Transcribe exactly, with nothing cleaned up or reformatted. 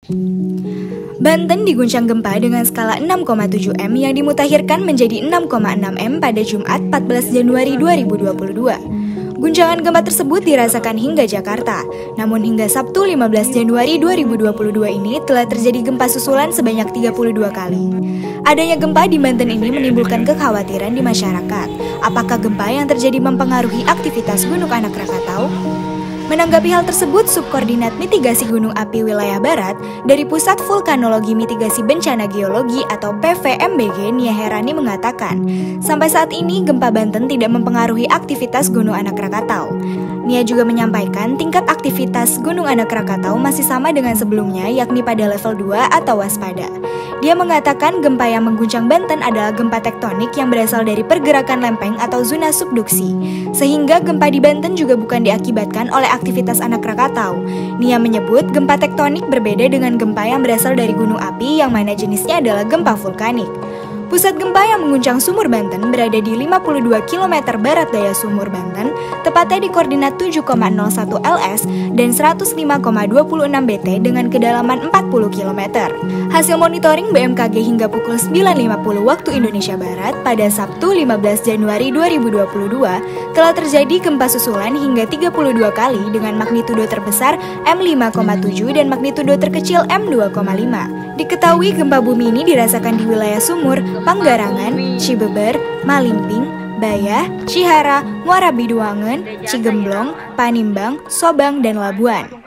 Banten diguncang gempa dengan skala enam koma tujuh M yang dimutakhirkan menjadi enam koma enam M pada Jumat empat belas Januari dua ribu dua puluh dua. Guncangan gempa tersebut dirasakan hingga Jakarta, namun hingga Sabtu lima belas Januari dua ribu dua puluh dua ini telah terjadi gempa susulan sebanyak tiga puluh dua kali. Adanya gempa di Banten ini menimbulkan kekhawatiran di masyarakat. Apakah gempa yang terjadi mempengaruhi aktivitas Gunung Anak Rakatau? Menanggapi hal tersebut, Subkoordinat Mitigasi Gunung Api Wilayah Barat dari Pusat Vulkanologi Mitigasi Bencana Geologi atau P V M B G Nia Herani mengatakan, sampai saat ini gempa Banten tidak mempengaruhi aktivitas Gunung Anak Rakatau. Nia juga menyampaikan tingkat aktivitas Gunung Anak Rakatau masih sama dengan sebelumnya, yakni pada level dua atau waspada. Dia mengatakan gempa yang mengguncang Banten adalah gempa tektonik yang berasal dari pergerakan lempeng atau zona subduksi, sehingga gempa di Banten juga bukan diakibatkan oleh aktivitas anak Rakatau. Nia menyebut gempa tektonik berbeda dengan gempa yang berasal dari gunung api yang mana jenisnya adalah gempa vulkanik. Pusat gempa yang mengguncang Sumur Banten berada di lima puluh dua kilometer barat daya Sumur Banten, tepatnya di koordinat tujuh koma nol satu L S dan seratus lima koma dua enam B T dengan kedalaman empat puluh kilometer. Hasil monitoring B M K G hingga pukul sembilan lima puluh waktu Indonesia Barat pada Sabtu lima belas Januari dua ribu dua puluh dua telah terjadi gempa susulan hingga tiga puluh dua kali dengan magnitudo terbesar M lima koma tujuh dan magnitudo terkecil M dua koma lima. Diketahui gempa bumi ini dirasakan di wilayah Sumur, Panggarangan, Cibeber, Malimping, Bayah, Cihara, Muara Biduangen, Cigemblong, Panimbang, Sobang, dan Labuan.